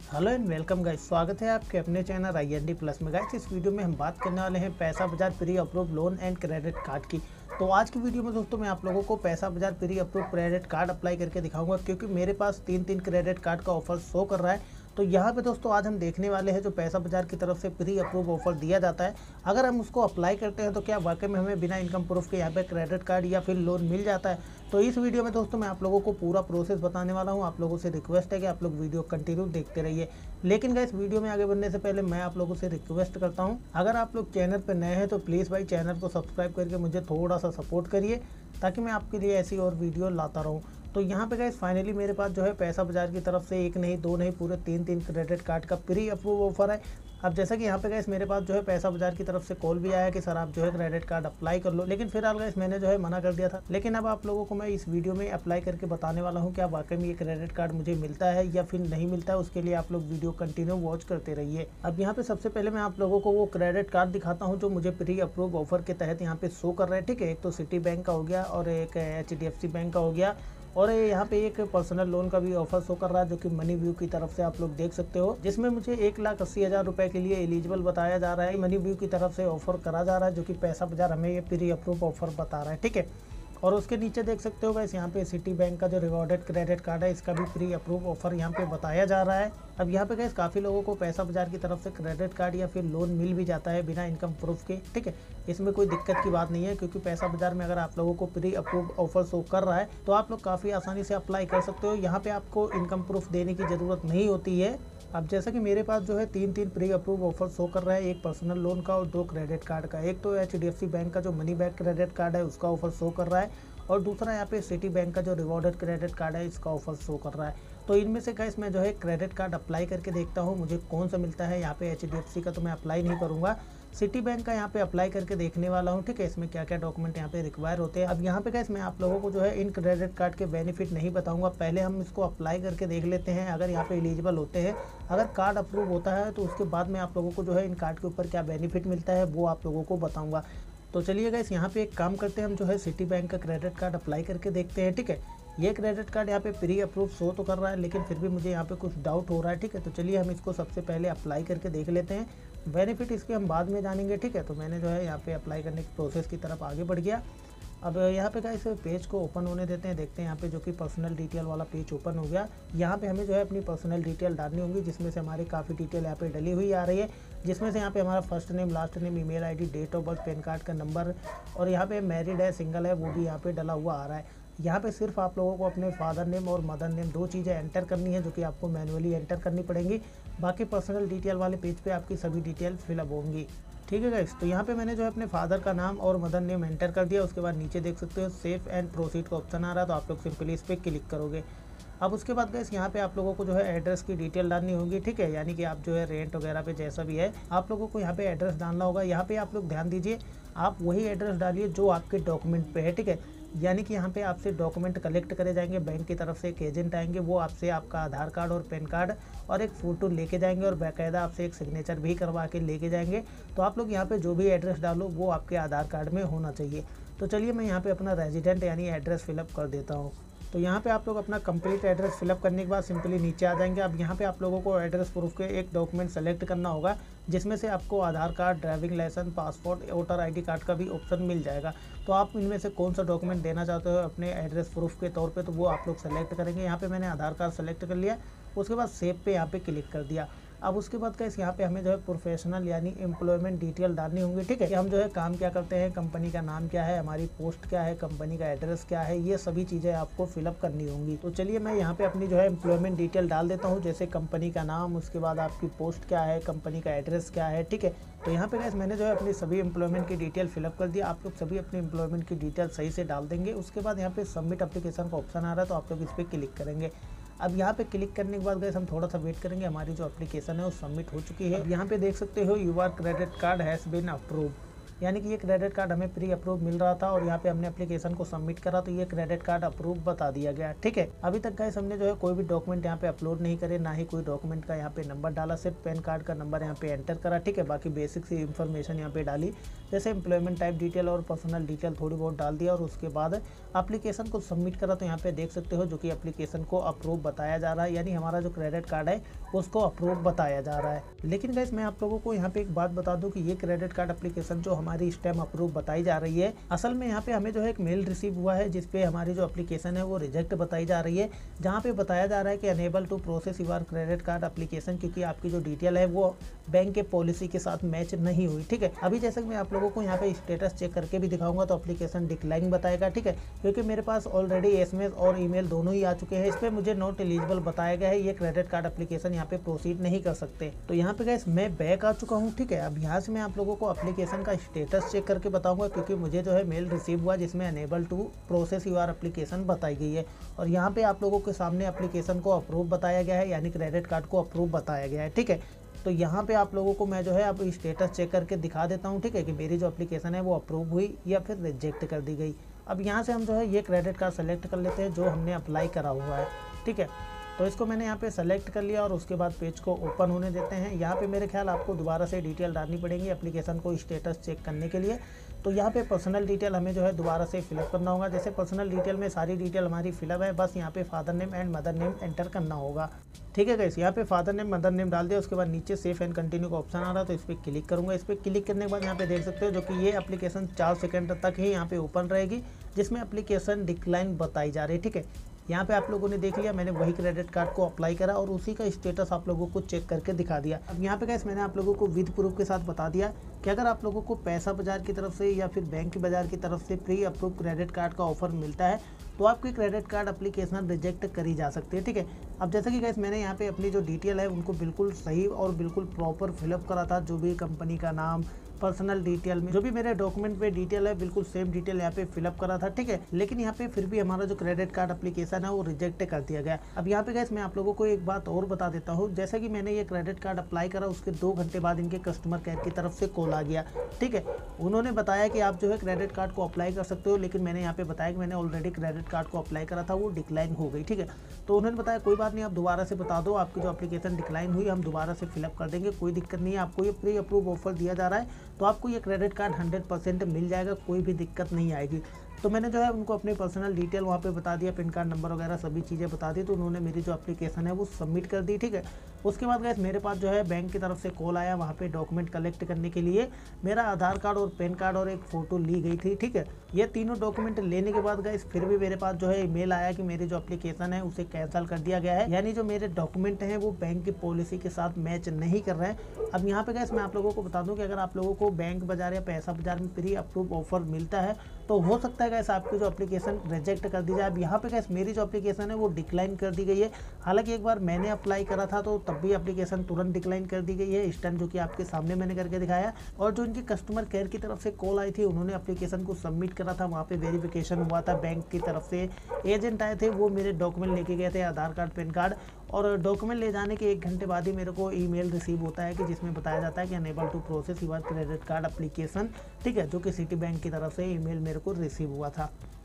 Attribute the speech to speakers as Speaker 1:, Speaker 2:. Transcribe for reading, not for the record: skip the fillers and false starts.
Speaker 1: Hello and welcome guys, स्वागत है आपके अपने चैनल IND प्लस में। गाइस, इस वीडियो में हम बात करने वाले हैं Paisabazaar pre approve loan and credit card की। तो आज की वीडियो में दोस्तों मैं आप लोगों को Paisabazaar pre approve credit card apply करके दिखाऊंगा, क्योंकि मेरे पास तीन क्रेडिट कार्ड का ऑफर शो कर रहा है। तो यहाँ पे दोस्तों आज हम देखने वाले हैं जो पैसा बाजार की तरफ से प्री अप्रूव ऑफर दिया जाता है, अगर हम उसको अप्लाई करते हैं तो क्या वाकई में हमें बिना इनकम प्रूफ के यहाँ पे क्रेडिट कार्ड या फिर लोन मिल जाता है। तो इस वीडियो में दोस्तों मैं आप लोगों को पूरा प्रोसेस बताने वाला हूँ। आप लोगों से रिक्वेस्ट है कि आप लोग वीडियो कंटिन्यू देखते रहिए। लेकिन गाइस, वीडियो में आगे बढ़ने से पहले मैं आप लोगों से रिक्वेस्ट करता हूँ, अगर आप लोग चैनल पर नए हैं तो प्लीज़ भाई चैनल को सब्सक्राइब करके मुझे थोड़ा सा सपोर्ट करिए, ताकि मैं आपके लिए ऐसी और वीडियो लाता रहूँ। तो यहाँ पे गाइस फाइनली मेरे पास जो है पैसा बाजार की तरफ से एक नहीं दो नहीं पूरे तीन क्रेडिट कार्ड का प्री अप्रूव ऑफर है। अब जैसा कि यहाँ पे गाइस मेरे पास जो है पैसा बाजार की तरफ से कॉल भी आया कि सर आप जो है क्रेडिट कार्ड अप्लाई कर लो, लेकिन फिलहाल गाइस मैंने जो है मना कर दिया था। लेकिन अब आप लोगों को मैं इस वीडियो में अप्लाई करके बताने वाला हूँ क्या वाकई में ये क्रेडिट कार्ड मुझे मिलता है या फिर नहीं मिलता है। उसके लिए आप लोग वीडियो कंटिन्यू वॉच करते रहिए। अब यहाँ पे सबसे पहले मैं आप लोगों को वो क्रेडिट कार्ड दिखाता हूँ जो मुझे प्री अप्रूव ऑफर के तहत यहाँ पे शो कर रहा है। ठीक है, एक तो सिटी बैंक का हो गया और एक HDFC बैंक का हो गया, और यहाँ पे एक पर्सनल लोन का भी ऑफर शो कर रहा है जो कि मनी व्यू की तरफ से आप लोग देख सकते हो, जिसमें मुझे 1,80,000 रुपए के लिए एलिजिबल बताया जा रहा है। मनी व्यू की तरफ से ऑफर करा जा रहा है जो कि पैसा बाजार हमें ये प्री अप्रूव ऑफर बता रहा है। ठीक है, और उसके नीचे देख सकते हो गाइस यहाँ पे सिटी बैंक का जो रिवॉर्डेड क्रेडिट कार्ड है इसका भी प्री अप्रूव ऑफर यहाँ पे बताया जा रहा है। अब यहाँ पे गाइस काफ़ी लोगों को पैसा बाजार की तरफ से क्रेडिट कार्ड या फिर लोन मिल भी जाता है बिना इनकम प्रूफ के। ठीक है, इसमें कोई दिक्कत की बात नहीं है, क्योंकि पैसा बाजार में अगर आप लोगों को प्री अप्रूव ऑफर शो कर रहा है तो आप लोग काफ़ी आसानी से अप्लाई कर सकते हो। यहाँ पे आपको इनकम प्रूफ देने की ज़रूरत नहीं होती है। अब जैसा कि मेरे पास जो है तीन प्री अप्रूव ऑफर शो कर रहा है, एक पर्सनल लोन का और दो क्रेडिट कार्ड का। एक तो HDFC बैंक का जो मनी बैक क्रेडिट कार्ड है उसका ऑफर शो कर रहा है, और दूसरा यहाँ पे सिटी बैंक का जो रिवॉर्डेड क्रेडिट कार्ड है इसका ऑफर शो कर रहा है। तो इनमें से गाइस मैं जो है क्रेडिट कार्ड अप्लाई करके देखता हूँ मुझे कौन सा मिलता है। यहाँ पे HDFC का तो मैं अप्लाई नहीं करूँगा, सिटी बैंक का यहाँ पे अप्लाई करके देखने वाला हूँ। ठीक है, इसमें क्या क्या डॉक्यूमेंट यहाँ पे रिक्वायर होते हैं। अब यहाँ पे गाइस मैं आप लोगों को जो है इन क्रेडिट कार्ड के बेनिफिट नहीं बताऊंगा, पहले हम इसको अप्लाई करके देख लेते हैं अगर यहाँ पे एलिजिबल होते हैं। अगर कार्ड अप्रूव होता है तो उसके बाद मैं आप लोगों को जो है इन कार्ड के ऊपर क्या बेनिफिट मिलता है वो आप लोगों को बताऊँगा। तो चलिए गाइस यहाँ पे एक काम करते हैं, हम जो है सिटी बैंक का क्रेडिट कार्ड अप्लाई करके देखते हैं। ठीक है, ये क्रेडिट कार्ड यहाँ पे प्री अप्रूव शो तो कर रहा है, लेकिन फिर भी मुझे यहाँ पे कुछ डाउट हो रहा है। ठीक है, तो चलिए हम इसको सबसे पहले अप्लाई करके देख लेते हैं, बेनिफिट इसके हम बाद में जानेंगे। ठीक है, तो मैंने जो है यहाँ पे अप्लाई करने की प्रोसेस की तरफ आगे बढ़ गया। अब यहाँ पे गाइस पेज को ओपन होने देते हैं, देखते हैं यहाँ पे जो कि पर्सनल डिटेल वाला पेज ओपन हो गया। यहाँ पे हमें जो है अपनी पर्सनल डिटेल डालनी होगी, जिसमें से हमारी काफ़ी डिटेल यहाँ पे डली हुई आ रही है, जिसमें से यहाँ पे हमारा first name, last name, email ID, date of birth, PAN card का नंबर, और यहाँ पे मैरिड है, सिंगल है, वो भी यहाँ पे डला हुआ आ रहा है। यहाँ पे सिर्फ आप लोगों को अपने फादर नेम और मदर नेम दो चीज़ें एंटर करनी है, जो कि आपको मैनुअली एंटर करनी पड़ेंगी। बाकी पर्सनल डिटेल वाले पेज पे आपकी सभी डिटेल फिलअप होंगी। ठीक है गाइस, तो यहाँ पे मैंने जो है अपने फादर का नाम और मदर नेम एंटर कर दिया। उसके बाद नीचे देख सकते हो सेफ एंड प्रोसीड का ऑप्शन आ रहा है, तो आप लोग सिंपली इस पर क्लिक करोगे। अब उसके बाद गाइस यहाँ पे आप लोगों को जो है एड्रेस की डिटेल डालनी होगी। ठीक है, यानी कि आप जो है रेंट वगैरह पे जैसा भी है आप लोगों को यहाँ पे एड्रेस डालना होगा। यहाँ पे आप लोग ध्यान दीजिए, आप वही एड्रेस डालिए जो आपके डॉक्यूमेंट पे है। ठीक है, यानी कि यहाँ पे आपसे डॉक्यूमेंट कलेक्ट करे जाएंगे, बैंक की तरफ से एक एजेंट आएंगे, वो आपसे आपका आधार कार्ड और पैन कार्ड और एक फ़ोटो लेके जाएंगे, और बाकायदा आपसे एक सिग्नेचर भी करवा के लेके जाएंगे। तो आप लोग यहाँ पे जो भी एड्रेस डालो वो आपके आधार कार्ड में होना चाहिए। तो चलिए मैं यहाँ पे अपना रेजिडेंट यानी एड्रेस फिलअप कर देता हूँ। तो यहाँ पे आप लोग अपना कंप्लीट एड्रेस फिलअप करने के बाद सिंपली नीचे आ जाएंगे। अब यहाँ पे आप लोगों को एड्रेस प्रूफ के एक डॉक्यूमेंट सेलेक्ट करना होगा, जिसमें से आपको Aadhaar card, driving licence, passport, voter ID card का भी ऑप्शन मिल जाएगा। तो आप इनमें से कौन सा डॉक्यूमेंट देना चाहते हो अपने एड्रेस प्रूफ के तौर पे, तो वो आप लोग सेलेक्ट करेंगे। यहाँ पे मैंने आधार कार्ड सेलेक्ट कर लिया, उसके बाद सेव पे यहाँ पे क्लिक कर दिया। अब उसके बाद गाइस यहाँ पे हमें जो है प्रोफेशनल यानी एम्प्लॉयमेंट डिटेल डालनी होंगी। ठीक है, कि हम जो है काम क्या करते हैं, कंपनी का नाम क्या है, हमारी पोस्ट क्या है, कंपनी का एड्रेस क्या है, ये सभी चीज़ें आपको फिलअप करनी होंगी। तो चलिए मैं यहाँ पे अपनी जो है एम्प्लॉयमेंट डिटेल डाल देता हूँ, जैसे कंपनी का नाम, उसके बाद आपकी पोस्ट क्या है, कंपनी का एड्रेस क्या है। ठीक है, तो यहाँ पे गाइस मैंने जो है अपनी सभी एम्प्लॉयमेंट की डिटेल फिलअप कर दिया। आप लोग सभी अपनी एम्प्लॉयमेंट की डिटेल सही से डाल देंगे। उसके बाद यहाँ पे सबमिट एप्लीकेशन का ऑप्शन आ रहा है, तो आप लोग इस पर क्लिक करेंगे। अब यहाँ पे क्लिक करने के बाद गाइस हम थोड़ा सा वेट करेंगे, हमारी जो एप्लीकेशन है वो सबमिट हो चुकी है। अब यहाँ पे देख सकते हो your credit card has been approve. यानी कि ये क्रेडिट कार्ड हमें प्री अप्रूव मिल रहा था और यहाँ पे हमने एप्लीकेशन को सबमिट करा तो ये क्रेडिट कार्ड अप्रूव बता दिया गया। ठीक है, अभी तक गाइस हमने जो है कोई भी डॉक्यूमेंट यहाँ पे अपलोड नहीं करे, ना ही कोई डॉक्यूमेंट का यहाँ पे नंबर डाला, सिर्फ पैन कार्ड का नंबर यहाँ पे एंटर करा। ठीक है, बाकी बेसिक सी इन्फॉर्मेशन यहाँ पे डाली, जैसे एम्प्लॉयमेंट टाइप डिटेल और पर्सनल डिटेल थोड़ी बहुत डाल दिया और उसके बाद एप्लीकेशन को सबमिट करा। तो यहाँ पे देख सकते हो जो कि एप्लीकेशन को अप्रूव बताया जा रहा है, यानी हमारा जो क्रेडिट कार्ड है उसको अप्रूव बताया जा रहा है। लेकिन गाइस मैं आप लोगों को यहाँ पे एक बात बता दूं कि ये क्रेडिट कार्ड एप्लीकेशन जो हमारी इस टाइम अप्रूव बताई जा रही है, असल में यहाँ पे हमें जो है एक मेल रिसीव हुआ है जिसपे हमारी जो एप्लीकेशन है वो रिजेक्ट बताई जा रही है, जहाँ पे बताया जा रहा है कि unable to process your credit card application, क्योंकि आपकी जो डिटेल है वो बैंक के पॉलिसी के साथ मैच नहीं हुई। ठीक है, अभी जैसे कि मैं आप लोगों को यहाँ पे स्टेटस चेक करके भी दिखाऊंगा तो एप्लीकेशन डिक्लाइन बताएगा। ठीक है, क्योंकि मेरे पास ऑलरेडी SMS और ईमेल दोनों ही आ चुके हैं, इस पर मुझे नॉट एलिजिबल बताया गया है, ये क्रेडिट कार्ड एप्लीकेशन यहाँ पे प्रोसीड नहीं कर सकते। तो यहाँ पे गाइस मैं बैक आ चुका हूँ। ठीक है, अब यहाँ से मैं आप लोगों को एप्लीकेशन का स्टेटस चेक करके बताऊंगा, क्योंकि मुझे जो है मेल रिसीव हुआ जिसमें unable to process your application बताई गई है और यहाँ पे आप लोगों के सामने एप्लीकेशन को अप्रूव बताया गया है, यानी क्रेडिट कार्ड को अप्रूव बताया गया है। ठीक है, तो यहाँ पे आप लोगों को मैं जो है अब स्टेटस चेक करके दिखा देता हूँ। ठीक है, कि मेरी जो एप्लीकेशन है वो अप्रूव हुई या फिर रिजेक्ट कर दी गई। अब यहाँ से हम जो है ये क्रेडिट कार्ड सेलेक्ट कर लेते हैं जो हमने अप्लाई करा हुआ है। ठीक है, तो इसको मैंने यहाँ पे सेलेक्ट कर लिया और उसके बाद पेज को ओपन होने देते हैं। यहाँ पे मेरे ख्याल आपको दोबारा से डिटेल डालनी पड़ेगी एप्लीकेशन को स्टेटस चेक करने के लिए। तो यहाँ पे पर्सनल डिटेल हमें जो है दोबारा से फिलअप करना होगा। जैसे पर्सनल डिटेल में सारी डिटेल हमारी फिलअप है, बस यहाँ पे father name and mother name enter करना होगा। ठीक है गाइस, यहाँ पे फादर नेम मदर नेम डाल दिया, उसके बाद नीचे सेव एंड कंटिन्यू का ऑप्शन आ रहा है तो इस पर क्लिक करूँगा। इस पर क्लिक करने के बाद यहाँ पे देख सकते हो जो कि ये एप्लीकेशन 4 सेकंड तक ही यहाँ पे ओपन रहेगी, जिसमें एप्लीकेशन डिक्लाइन बताई जा रही है। ठीक है, यहाँ पे आप लोगों ने देख लिया, मैंने वही क्रेडिट कार्ड को अप्लाई करा और उसी का स्टेटस आप लोगों को चेक करके दिखा दिया। अब यहाँ पे गाइस मैंने आप लोगों को विद प्रूफ के साथ बता दिया कि अगर आप लोगों को पैसा बाजार की तरफ से या फिर बैंक बाजार की तरफ से प्री अप्रूव क्रेडिट कार्ड का ऑफर मिलता है तो आपकी क्रेडिट कार्ड एप्लीकेशन रिजेक्ट करी जा सकती है। ठीक है, अब जैसे कि गाइस मैंने यहाँ पे अपनी जो डिटेल है उनको बिल्कुल सही और बिल्कुल प्रॉपर फिलअप करा था, जो भी कंपनी का नाम, पर्सनल डिटेल में जो भी मेरे डॉक्यूमेंट पे डिटेल है बिल्कुल सेम डिटेल यहाँ पे फिलअप करा था। ठीक है, लेकिन यहाँ पे फिर भी हमारा जो क्रेडिट कार्ड एप्लीकेशन है वो रिजेक्ट कर दिया गया। अब यहाँ पे गाइस मैं आप लोगों को एक बात और बता देता हूँ, जैसा कि मैंने ये क्रेडिट कार्ड अप्लाई करा उसके 2 घंटे बाद इनके कस्टमर केयर की तरफ से कॉल आ गया। ठीक है, उन्होंने बताया कि आप जो है क्रेडिट कार्ड को अप्लाई कर सकते हो, लेकिन मैंने यहाँ पे बताया कि मैंने ऑलरेडी क्रेडिट कार्ड को अप्लाई करा था, वो डिक्लाइन हो गई। ठीक है, तो उन्होंने बताया कोई बात नहीं, आप दोबारा से बता दो, आपकी जो एप्लीकेशन डिक्लाइन हुई हम दोबारा से फिलअप कर देंगे, कोई दिक्कत नहीं है, आपको ये प्री अप्रूव ऑफर दिया जा रहा है तो आपको ये क्रेडिट कार्ड 100% मिल जाएगा, कोई भी दिक्कत नहीं आएगी। तो मैंने जो है उनको अपनी पर्सनल डिटेल वहाँ पे बता दिया, पैन कार्ड नंबर वगैरह सभी चीज़ें बता दी, तो उन्होंने मेरी जो एप्लीकेशन है वो सबमिट कर दी। ठीक है, उसके बाद गाइस मेरे पास जो है बैंक की तरफ से कॉल आया, वहाँ पे डॉक्यूमेंट कलेक्ट करने के लिए मेरा आधार कार्ड और पैन कार्ड और एक फ़ोटो ली गई थी। ठीक है, ये तीनों डॉक्यूमेंट लेने के बाद गाइस फिर भी मेरे पास जो है ईमेल आया कि मेरी जो एप्लीकेशन है उसे कैंसिल कर दिया गया है, यानी जो मेरे डॉक्यूमेंट हैं वो बैंक की पॉलिसी के साथ मैच नहीं कर रहे हैं। अब यहाँ पे गाइस मैं आप लोगों को बता दूँ कि अगर आप लोगों को बैंक बाजार या पैसा बाजार में प्री अप्रूव ऑफर मिलता है तो हो सकता है गाइस आपकी जो एप्लीकेशन रिजेक्ट कर दी जाए। अब यहाँ पे गाइस मेरी जो एप्लीकेशन है वो डिक्लाइन कर दी गई है, हालांकि एक बार मैंने अप्लाई करा था तो तब भी एप्लीकेशन तुरंत डिक्लाइन कर दी गई है, इस टाइम जो कि आपके सामने मैंने करके दिखाया। और जो इनकी कस्टमर केयर की तरफ से कॉल आई थी उन्होंने एप्लीकेशन को सबमिट करा था, वहाँ पे वेरिफिकेशन हुआ था, बैंक की तरफ से एजेंट आए थे, वो मेरे डॉक्यूमेंट लेके गए थे, आधार कार्ड, पैन कार्ड, और डॉक्यूमेंट ले जाने के 1 घंटे बाद ही मेरे को ईमेल रिसीव होता है कि जिसमें बताया जाता है कि unable to process your credit card application. ठीक है, जो कि सिटी बैंक की तरफ से ईमेल मेरे को रिसीव हुआ था।